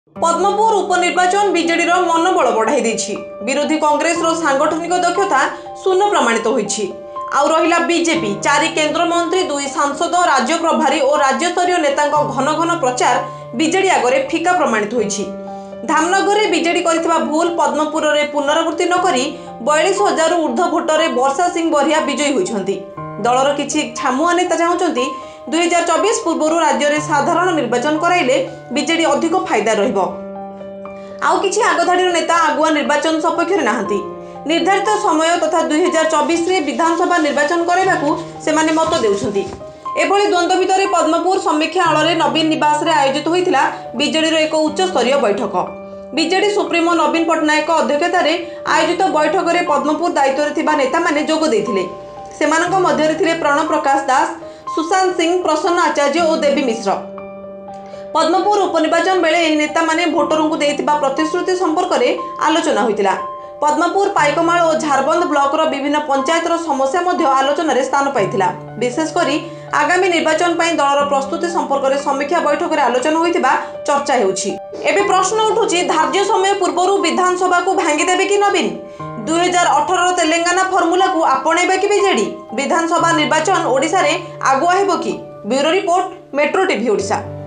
Padampur उपनिर्वाचन BJD मनोबल बढ़ाई देछि। विरोधी कांग्रेस रो सांगठनिक दक्षता शून्य प्रमाणित होइछि। आउ रहिला बीजेपी 4 केंद्र मंत्री 2 सांसद राज्य प्रभारी और राज्य स्तरीय नेता घन घन प्रचार बीजेडी आगरे फिका प्रमाणित होइछि। धामनगर रे बीजेडी करितबा भूल पद्मपुर रे पुनरावृत्ति न करी 42,000 ऊर्ध्व भोटर वर्षा सिंह बरिया विजयी होइछन्ति। दलर किछि छामुआ नेता चाहुचन्ति 2024 पूर्व राज्य में साधारण निर्वाचन कराइले बीजेडी अधिक फायदा रहिबो। आउ किछि आगधाड़ी नेता आगुआ निर्वाचन सपक्ष नाहंती। निर्धारित समय तथा 2024 रे विधानसभा निर्वाचन कराइबाकू सेमाने मत देउछन्ति। एभली द्वंद्व भितर पद्मपुर समीक्षा आଳରେ नवीन निवास रे आयोजित होइतिला बीजेडी एक उच्च स्तरीय बैठक। बीजेडी सुप्रीमो नवीन पटनायक अध्यक्षतार आयोजित बैठक में पद्मपुर दायित्व रे थिबा नेता माने जोग देइथिले। सेमानक मध्यरे थिले प्रणव प्रकाश दास, सुशांत सिंह, प्रसन्न आचार्य और देवी मिश्र। पद्मपुर उपनिर्वाचन बेले एही नेता माने भोटरों को देइथिबा प्रतिश्रुति संपर्क में आलोचना होइतिला। पद्मपुर, पाइकमाल और झारबंद ब्लॉक रो विभिन्न पंचायतर समस्या मध्य आलोचना रे स्थान पाइथिला। विशेष करी आगामी निर्वाचन पई दलर प्रस्तुति संपर्क में समीक्षा बैठक में आलोचना होइतिबा चर्चा हेउछि। एबे प्रश्न उठुछि, धार्य समय पूर्व विधानसभा को भांगी देबे कि नवीन? 2018 तेलंगाना फर्मुला को आपणेबे कि बीजेडी? विधानसभा निर्वाचन ओडिशा रे आगुआ हेबो कि? Bureau report, metro TV Odisha.